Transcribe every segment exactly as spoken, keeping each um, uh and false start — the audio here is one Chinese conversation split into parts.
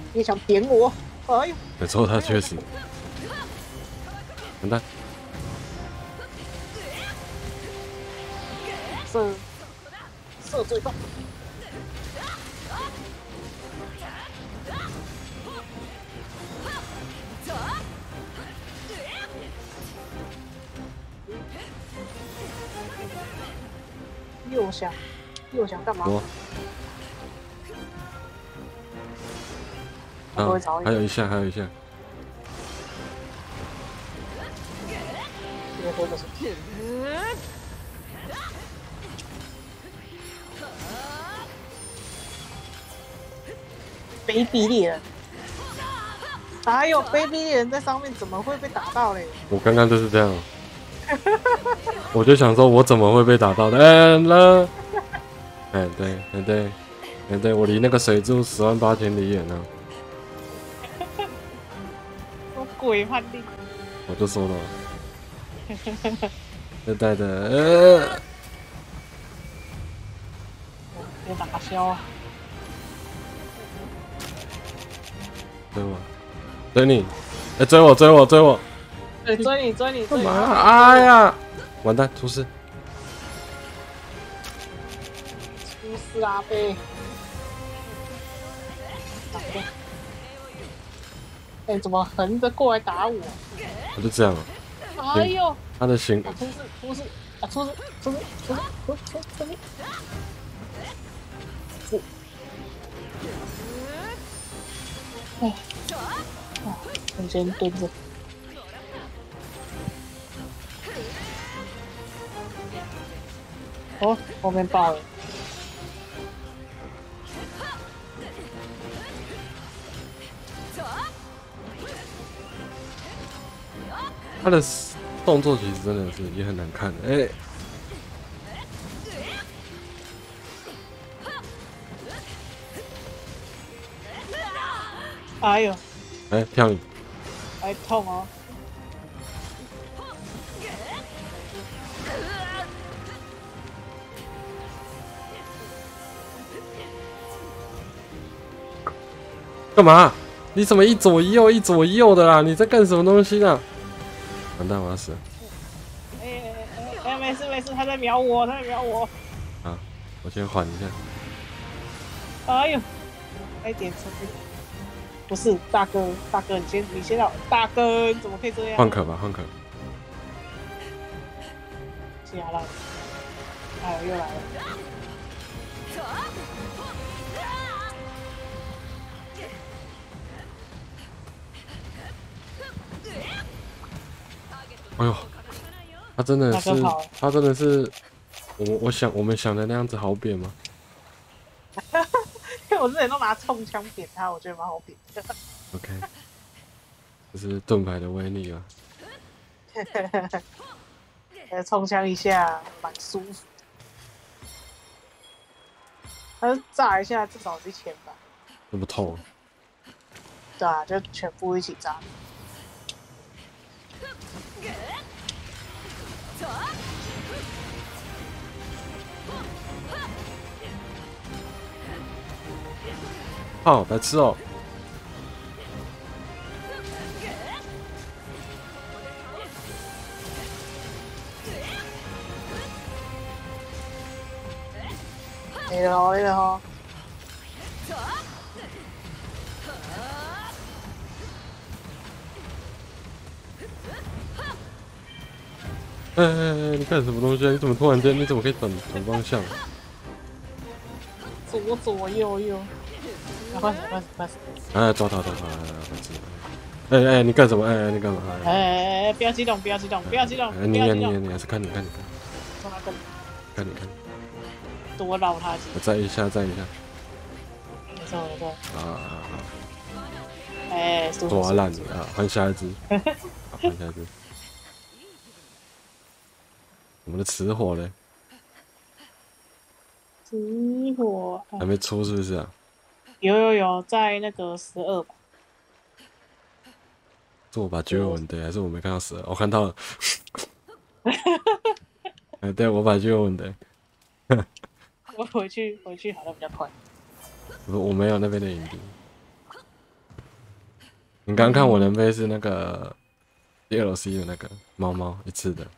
你想点我？哎呦， 没错，他确实。完蛋！ 射射最棒。又想又想干嘛？ 我啊，还有一下，还有一下。 这个多的是。卑鄙猎人！哎呦，卑鄙猎人在上面怎么会被打到嘞？ 我刚刚就是这样。我就想说，我怎么会被打到的？哎了，哎对，哎对，哎对，我离那个水柱十万八千里远呢。 什么鬼判定？ 我就说了，这带的，呃， 别打消啊！ 追我，追你，哎，追我，追我，追我！ 对，追你，追你， 干嘛？哎呀，完蛋，出事！ 出事啊，贝！哎，怎么横着过来打我？ 我就这样了。 哎呦， 他的行， 出事，出事，啊，出事，出事，出事，出事，出事！是，哎，啊，我先蹲着。哦，后面爆了。 他的动作其实真的是也很难看的，哎、 欸，哎呦， 哎，跳你！ 还痛哦！ 干嘛？你怎么一左一右一左一右的啦？你在干什么东西啊？完蛋，我要死了！ 哎哎哎，没事没事，他在瞄我，他在瞄我。 啊，我先缓一下。 哎呦，快点出去！不是大哥，大哥，你先你先到，大哥，你怎么可以这样？ 换壳吧，换壳。 下来，哎呦，又来了！ 哎呦，他真的是，他真的是，我我想我们想的那样子好扁吗？ 因为我之前都拿冲枪扁他，我觉得蛮好扁的。 OK， 这是盾牌的威力啊！ 呃，冲枪一下蛮舒服。他炸一下至少是一千吧。 这么痛？ 对啊，就全部一起炸。 好白痴哦！ 没了哦，没了哦。 哎哎哎！你干什么东西啊？你怎么突然间？你怎么可以转转方向？ 左左右右，快死快死快死！ 哎，抓他抓他！白痴！哎哎，你干什么？哎哎，你干嘛？ 哎哎哎，不要激动，不要激动，不要激动！ 你呀你呀你还是看你看你看，看你看， 多绕他几。 再一下再一下。 没错没错。 啊！ 哎， 抓烂了啊！换下一只，换下一只。我们的雌火嘞？ 雌火还没出是不是啊？ 有有有，在那个十二吧。 是我把绝吻的，还是我没看到十二？我看到了。哎，对，我把绝吻的。 我回去回去好像比较快。 我我没有那边的影子。 你刚刚看我人杯是那个 D L C 的那个猫猫一次的。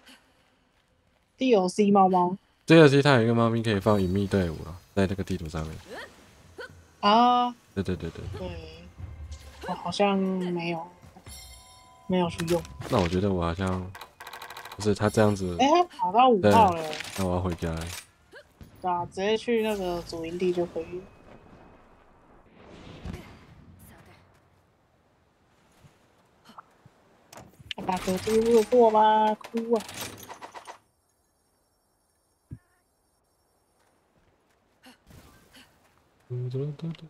D L C 猫猫。 D L C 它有一个猫咪可以放隐秘队伍啊，在那个地图上面。 啊。 对对对对对。我好像没有，没有去用。 那我觉得我好像不是他这样子。 哎、欸，他跑到五号了。 那我要回家了。 对啊，直接去那个主营地就可以了。大哥，这个路过吗？哭啊！ 嘟嘟嘟嘟。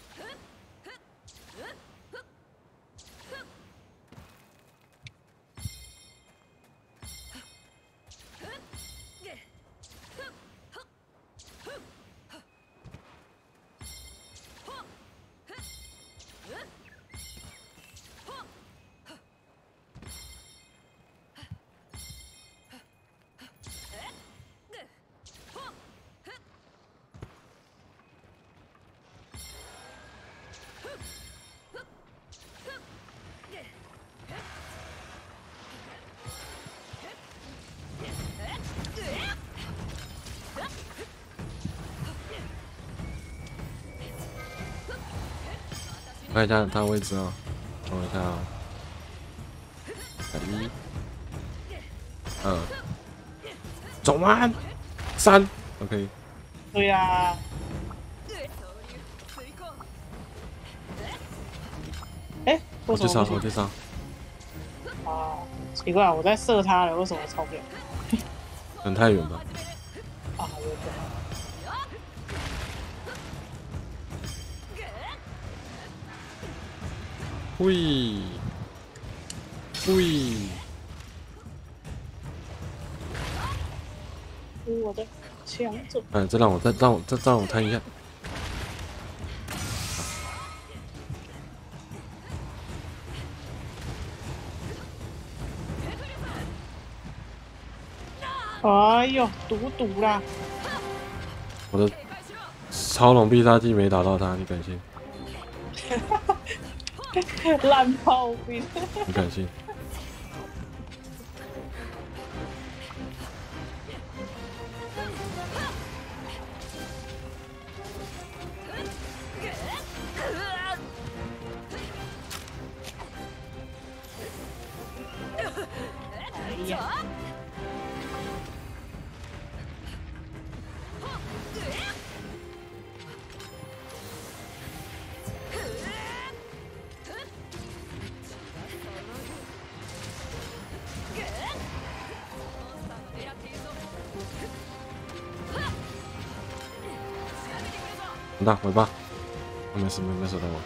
看一下他的位置哦，等我一下啊、哦。一、二，走完，三 ，OK。 对呀、啊。哎、欸， 我去上，我去上。 啊，奇怪，我在射他了，为什么超不了？ 很太远吧？ 啊，有可能。 喂，喂， 我的枪走。 哎，这让我再让我再让我看一下。 哎呦，毒毒啦！ 我的超龙必杀技没打到他，你敢信？ 烂炮兵！ 你敢信？ 哎呀！ 很大尾巴，没事，没没手到我。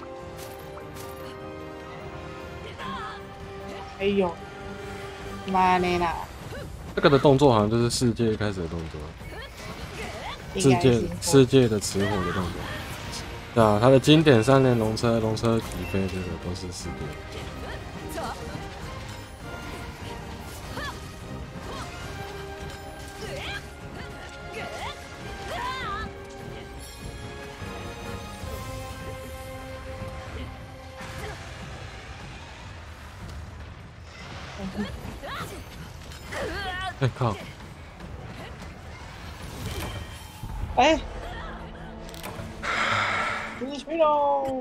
哎呦，妈的啦！ 这个的动作好像就是世界一开始的动作，世界世界的雌火的动作。对啊，它的经典三连龙车、龙车起飞，这个都是世界。哎靠！ 哎，你去喽！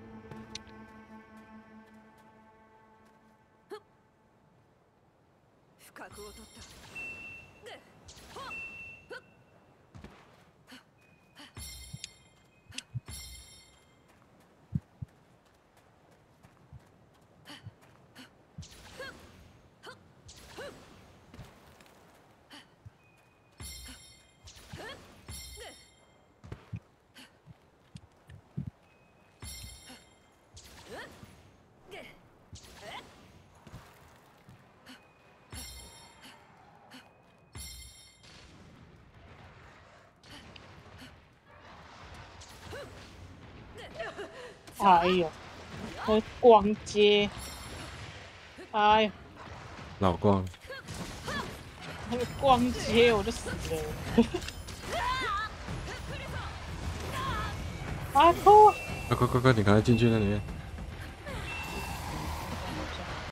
哎呦，那逛街，哎呦， 老逛， 那个逛街我就死了。啊！哭！ 快快快快，你赶快进去那里面。